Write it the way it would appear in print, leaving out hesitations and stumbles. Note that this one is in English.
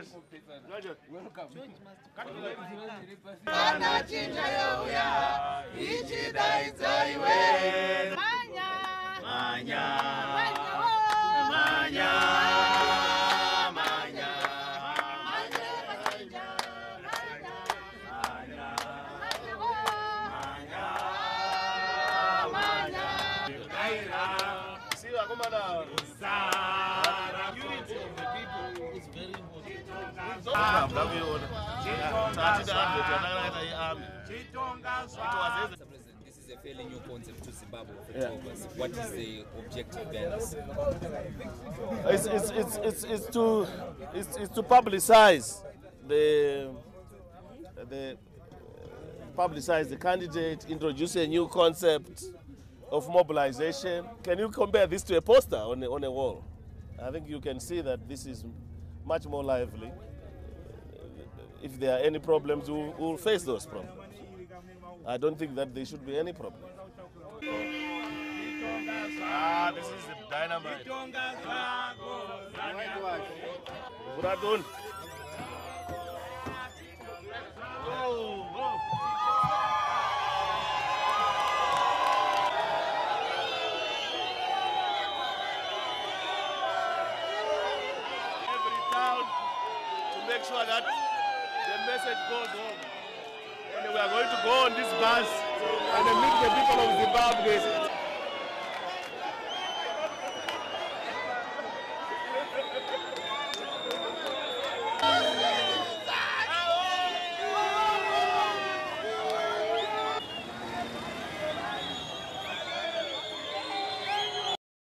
Yes. Welcome. This is a fairly new concept to Zimbabwe. What is the objective then? It's to publicize the candidate, introduce a new concept of mobilization. Can you compare this to a poster on a wall? I think you can see that this is much more lively. If there are any problems, we'll face those problems. I don't think that there should be any problem. This is the dynamite. Buradun. Every town to make sure that the message goes home. And we are going to go on this bus and meet the people of Zimbabwe.